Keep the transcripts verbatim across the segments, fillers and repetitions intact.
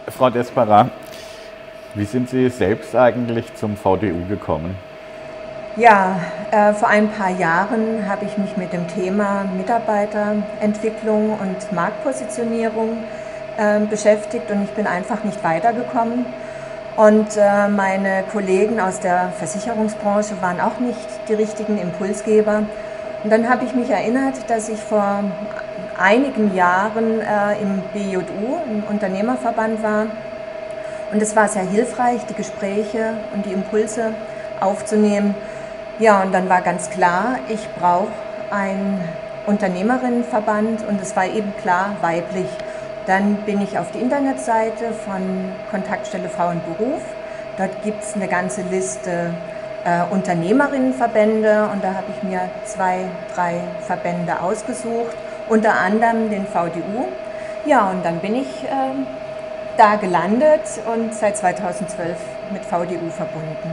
Frau Desparat, wie sind Sie selbst eigentlich zum V D U gekommen? Ja, äh, vor ein paar Jahren habe ich mich mit dem Thema Mitarbeiterentwicklung und Marktpositionierung äh, beschäftigt und ich bin einfach nicht weitergekommen. Und äh, meine Kollegen aus der Versicherungsbranche waren auch nicht die richtigen Impulsgeber. Und dann habe ich mich erinnert, dass ich vor einigen Jahren äh, im B J U, im Unternehmerverband war. Und es war sehr hilfreich, die Gespräche und die Impulse aufzunehmen. Ja, und dann war ganz klar, ich brauche einen Unternehmerinnenverband und es war eben klar weiblich. Dann bin ich auf die Internetseite von Kontaktstelle Frau und Beruf. Dort gibt es eine ganze Liste äh, Unternehmerinnenverbände und da habe ich mir zwei, drei Verbände ausgesucht, unter anderem den V D U. Ja, und dann bin ich äh, da gelandet und seit zweitausendzwölf mit V D U verbunden.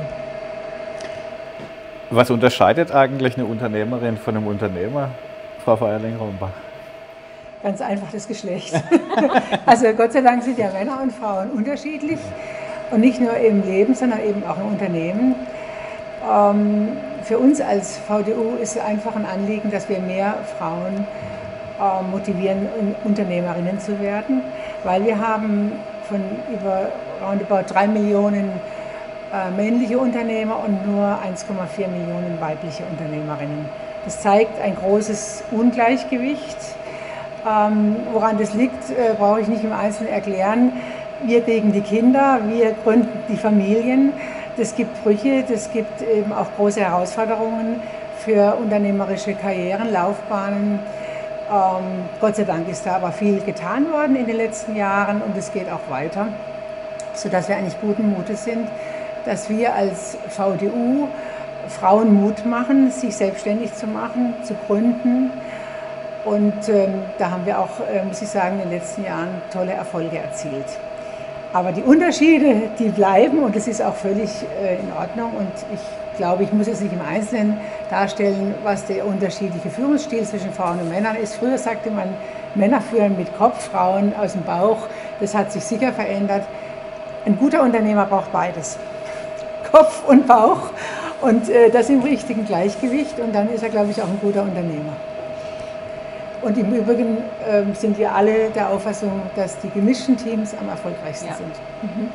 Was unterscheidet eigentlich eine Unternehmerin von einem Unternehmer, Frau Feierling-Rombach? Ganz einfach das Geschlecht. Also Gott sei Dank sind ja Männer und Frauen unterschiedlich und nicht nur im Leben, sondern eben auch im Unternehmen. Ähm, für uns als V D U ist es einfach ein Anliegen, dass wir mehr Frauen äh, motivieren, Unternehmerinnen zu werden, weil wir haben von über roundabout drei Millionen äh, männliche Unternehmer und nur eins Komma vier Millionen weibliche Unternehmerinnen. Das zeigt ein großes Ungleichgewicht. Ähm, woran das liegt, äh, brauche ich nicht im Einzelnen erklären. Wir kriegen die Kinder, wir gründen die Familien. Das gibt Brüche, das gibt eben auch große Herausforderungen für unternehmerische Karrieren, Laufbahnen. Ähm, Gott sei Dank ist da aber viel getan worden in den letzten Jahren und es geht auch weiter, sodass wir eigentlich guten Mutes sind, dass wir als V D U Frauen Mut machen, sich selbstständig zu machen, zu gründen. Und ähm, da haben wir auch, äh, muss ich sagen, in den letzten Jahren tolle Erfolge erzielt. Aber die Unterschiede, die bleiben und das ist auch völlig äh, in Ordnung. Und ich glaube, ich muss jetzt nicht im Einzelnen darstellen, was der unterschiedliche Führungsstil zwischen Frauen und Männern ist. Früher sagte man, Männer führen mit Kopf, Frauen aus dem Bauch. Das hat sich sicher verändert. Ein guter Unternehmer braucht beides, Kopf und Bauch. Und äh, das im richtigen Gleichgewicht. Und dann ist er, glaube ich, auch ein guter Unternehmer. Und im Übrigen äh, sind wir alle der Auffassung, dass die gemischten Teams am erfolgreichsten ja. sind. Mhm.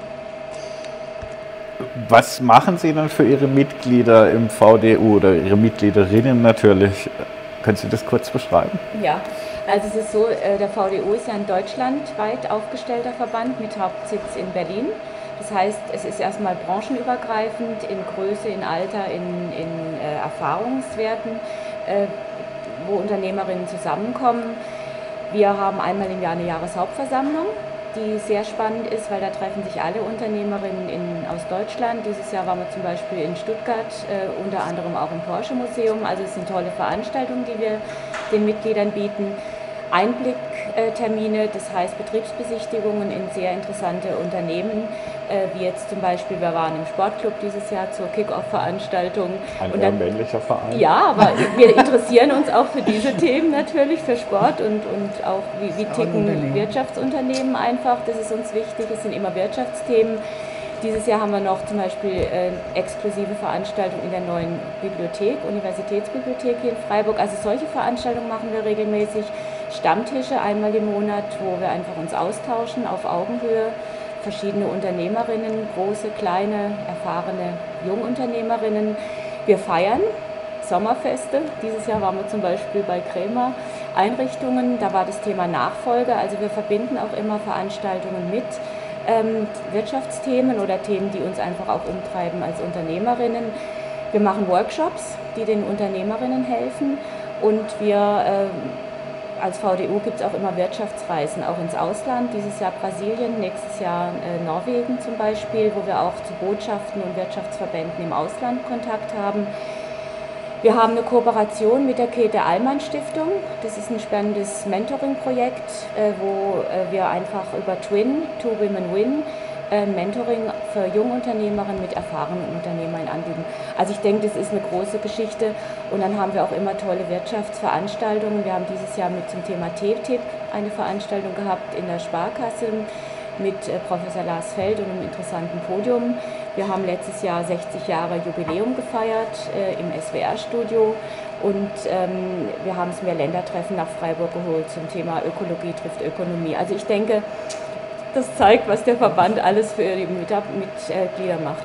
Was machen Sie dann für Ihre Mitglieder im V D U oder Ihre Mitgliederinnen natürlich? Können Sie das kurz beschreiben? Ja, also es ist so, der V D U ist ja ein deutschlandweit aufgestellter Verband mit Hauptsitz in Berlin. Das heißt, es ist erstmal branchenübergreifend in Größe, in Alter, in, in äh, Erfahrungswerten, äh, wo Unternehmerinnen zusammenkommen. Wir haben einmal im Jahr eine Jahreshauptversammlung, die sehr spannend ist, weil da treffen sich alle Unternehmerinnen in, aus Deutschland. Dieses Jahr waren wir zum Beispiel in Stuttgart, äh, unter anderem auch im Porsche Museum. Also es sind tolle Veranstaltungen, die wir den Mitgliedern bieten. Einblicktermine, das heißt Betriebsbesichtigungen in sehr interessante Unternehmen, wie jetzt zum Beispiel, wir waren im Sportclub dieses Jahr zur Kick-Off-Veranstaltung. Ein eher männlicher Verein. Ja, aber wir interessieren uns auch für diese Themen natürlich, für Sport und, und auch wie, wie ticken Wirtschaftsunternehmen einfach, das ist uns wichtig, es sind immer Wirtschaftsthemen. Dieses Jahr haben wir noch zum Beispiel äh, exklusive Veranstaltungen in der neuen Bibliothek, Universitätsbibliothek hier in Freiburg. Also solche Veranstaltungen machen wir regelmäßig. Stammtische einmal im Monat, wo wir einfach uns austauschen auf Augenhöhe. Verschiedene Unternehmerinnen, große, kleine, erfahrene Jungunternehmerinnen. Wir feiern Sommerfeste. Dieses Jahr waren wir zum Beispiel bei Krämer Einrichtungen. Da war das Thema Nachfolge. Also wir verbinden auch immer Veranstaltungen mit Ähm, Wirtschaftsthemen oder Themen, die uns einfach auch umtreiben als Unternehmerinnen. Wir machen Workshops, die den Unternehmerinnen helfen und wir äh, als V D U gibt es auch immer Wirtschaftsreisen, auch ins Ausland. Dieses Jahr Brasilien, nächstes Jahr äh, Norwegen zum Beispiel, wo wir auch zu Botschaften und Wirtschaftsverbänden im Ausland Kontakt haben. Wir haben eine Kooperation mit der Käthe-Allmann-Stiftung. Das ist ein spannendes Mentoring-Projekt, wo wir einfach über Twin, Two Women Win, Mentoring für Jungunternehmerinnen mit erfahrenen Unternehmern anbieten. Also ich denke, das ist eine große Geschichte. Und dann haben wir auch immer tolle Wirtschaftsveranstaltungen. Wir haben dieses Jahr mit zum Thema T T I P eine Veranstaltung gehabt in der Sparkasse mit Professor Lars Feld und einem interessanten Podium. Wir haben letztes Jahr sechzig Jahre Jubiläum gefeiert äh, im S W R-Studio und ähm, wir haben das Mehrländertreffen nach Freiburg geholt zum Thema Ökologie trifft Ökonomie. Also ich denke, das zeigt, was der Verband alles für die Mitglieder macht.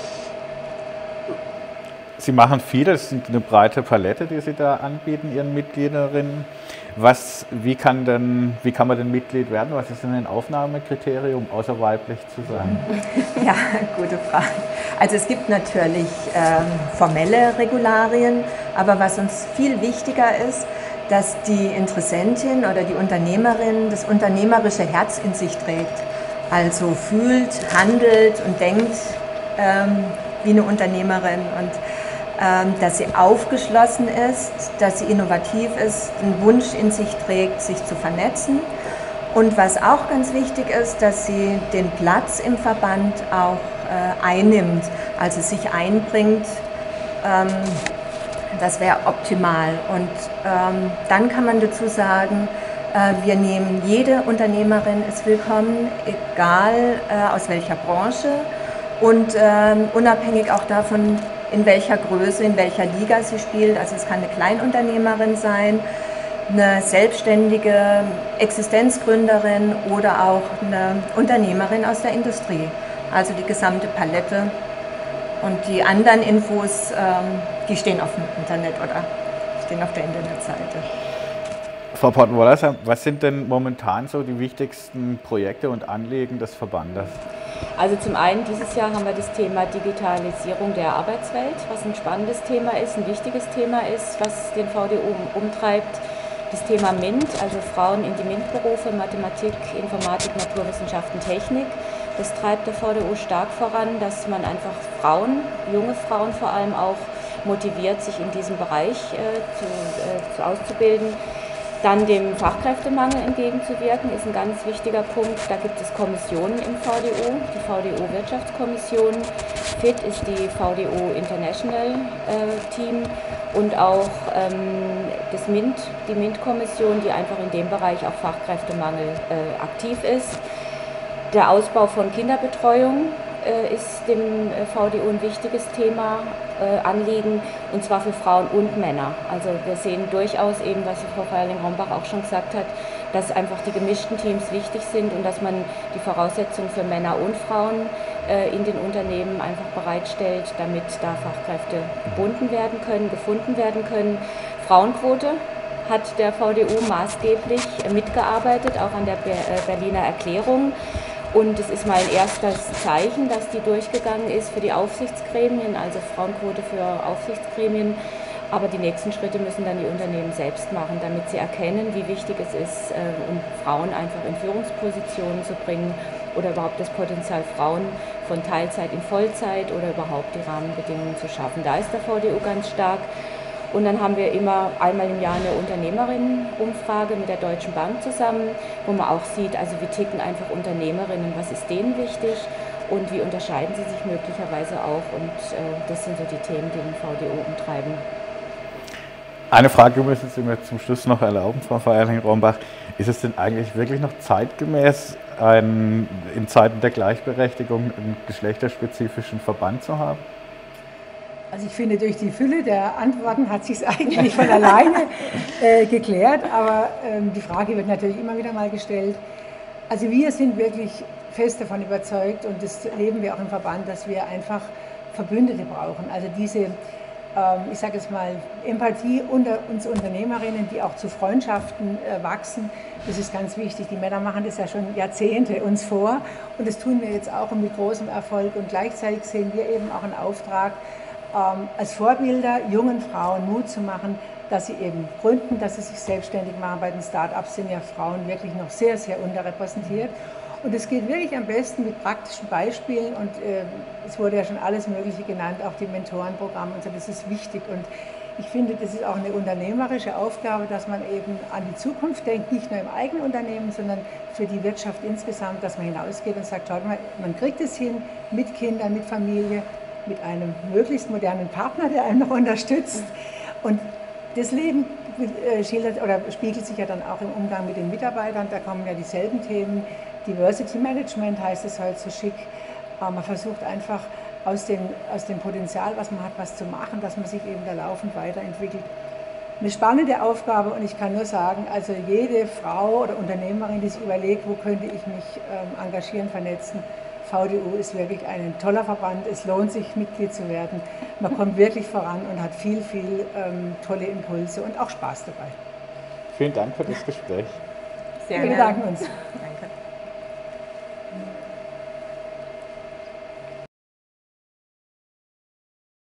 Sie machen viel, das ist eine breite Palette, die Sie da anbieten, Ihren Mitgliederinnen. Was, wie, kann denn, wie kann man denn Mitglied werden? Was ist denn ein Aufnahmekriterium, außer weiblich zu sein? Ja, gute Frage. Also es gibt natürlich ähm, formelle Regularien, aber was uns viel wichtiger ist, dass die Interessentin oder die Unternehmerin das unternehmerische Herz in sich trägt. Also fühlt, handelt und denkt ähm, wie eine Unternehmerin und dass sie aufgeschlossen ist, dass sie innovativ ist, den Wunsch in sich trägt, sich zu vernetzen. Und was auch ganz wichtig ist, dass sie den Platz im Verband auch äh, einnimmt, also sich einbringt. Ähm, das wäre optimal. Und ähm, dann kann man dazu sagen, äh, wir nehmen jede Unternehmerin ist willkommen, egal äh, aus welcher Branche und äh, unabhängig auch davon, in welcher Größe, in welcher Liga sie spielt. Also es kann eine Kleinunternehmerin sein, eine selbstständige Existenzgründerin oder auch eine Unternehmerin aus der Industrie. Also die gesamte Palette. Und die anderen Infos, ähm, die stehen auf dem Internet oder stehen auf der Internetseite. Frau Porten-Wollersheim, was sind denn momentan so die wichtigsten Projekte und Anliegen des Verbandes? Also zum einen, dieses Jahr haben wir das Thema Digitalisierung der Arbeitswelt, was ein spannendes Thema ist, ein wichtiges Thema ist, was den V D O umtreibt. Das Thema MINT, also Frauen in die MINT-Berufe, Mathematik, Informatik, Naturwissenschaften, Technik. Das treibt der V D O stark voran, dass man einfach Frauen, junge Frauen vor allem auch motiviert, sich in diesem Bereich äh, zu, äh, zu auszubilden. Dann dem Fachkräftemangel entgegenzuwirken, ist ein ganz wichtiger Punkt. Da gibt es Kommissionen im V D O, die V D O-Wirtschaftskommission. F I T ist die V D O International äh, Team und auch ähm, das MINT, die MINT-Kommission, die einfach in dem Bereich auch Fachkräftemangel äh, aktiv ist. Der Ausbau von Kinderbetreuung äh, ist dem äh, V D O ein wichtiges Thema. Anliegen, und zwar für Frauen und Männer. Also wir sehen durchaus eben, was Frau Feierling-Rombach auch schon gesagt hat, dass einfach die gemischten Teams wichtig sind und dass man die Voraussetzungen für Männer und Frauen äh, in den Unternehmen einfach bereitstellt, damit da Fachkräfte gebunden werden können, gefunden werden können. Frauenquote hat der V D O maßgeblich mitgearbeitet, auch an der Berliner Erklärung. Und es ist mal ein erstes Zeichen, dass die durchgegangen ist für die Aufsichtsgremien, also Frauenquote für Aufsichtsgremien. Aber die nächsten Schritte müssen dann die Unternehmen selbst machen, damit sie erkennen, wie wichtig es ist, um Frauen einfach in Führungspositionen zu bringen oder überhaupt das Potenzial Frauen von Teilzeit in Vollzeit oder überhaupt die Rahmenbedingungen zu schaffen. Da ist der V D O ganz stark. Und dann haben wir immer einmal im Jahr eine Unternehmerinnenumfrage mit der Deutschen Bank zusammen, wo man auch sieht, also wie ticken einfach Unternehmerinnen, was ist denen wichtig und wie unterscheiden sie sich möglicherweise auch. Und äh, das sind so die Themen, die den V D O umtreiben. Eine Frage müssen Sie mir zum Schluss noch erlauben, Frau Feierling-Rombach. Ist es denn eigentlich wirklich noch zeitgemäß, einen, in Zeiten der Gleichberechtigung einen geschlechterspezifischen Verband zu haben? Also ich finde, durch die Fülle der Antworten hat sich es eigentlich von alleine äh, geklärt, aber ähm, die Frage wird natürlich immer wieder mal gestellt. Also wir sind wirklich fest davon überzeugt und das leben wir auch im Verband, dass wir einfach Verbündete brauchen. Also diese, ähm, ich sage jetzt mal, Empathie unter uns Unternehmerinnen, die auch zu Freundschaften äh, wachsen, das ist ganz wichtig. Die Männer machen das ja schon Jahrzehnte uns vor und das tun wir jetzt auch mit großem Erfolg und gleichzeitig sehen wir eben auch einen Auftrag, als Vorbilder jungen Frauen Mut zu machen, dass sie eben gründen, dass sie sich selbstständig machen. Bei den Start-ups sind ja Frauen wirklich noch sehr, sehr unterrepräsentiert. Und es geht wirklich am besten mit praktischen Beispielen und äh, es wurde ja schon alles Mögliche genannt, auch die Mentorenprogramme und so, das ist wichtig. Und ich finde, das ist auch eine unternehmerische Aufgabe, dass man eben an die Zukunft denkt, nicht nur im eigenen Unternehmen, sondern für die Wirtschaft insgesamt, dass man hinausgeht und sagt, schaut mal, man kriegt es hin mit Kindern, mit Familie, mit einem möglichst modernen Partner, der einen noch unterstützt. Und das Leben schildert oder spiegelt sich ja dann auch im Umgang mit den Mitarbeitern. Da kommen ja dieselben Themen Diversity Management heißt es heute so schick. Man versucht einfach aus dem, aus dem Potenzial, was man hat, was zu machen, dass man sich eben da laufend weiterentwickelt. Eine spannende Aufgabe und ich kann nur sagen, also jede Frau oder Unternehmerin, die sich überlegt, wo könnte ich mich ähm, engagieren, vernetzen, V D U ist wirklich ein toller Verband, es lohnt sich Mitglied zu werden, man kommt wirklich voran und hat viel, viel ähm, tolle Impulse und auch Spaß dabei. Vielen Dank für das Gespräch. Sehr Wir bedanken uns.